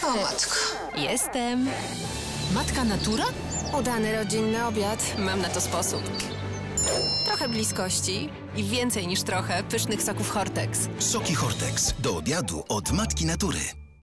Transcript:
O matko. Jestem. Matka Natura? Udany rodzinny obiad. Mam na to sposób. Trochę bliskości i więcej niż trochę pysznych soków Hortex. Soki Hortex. Do obiadu od Matki Natury.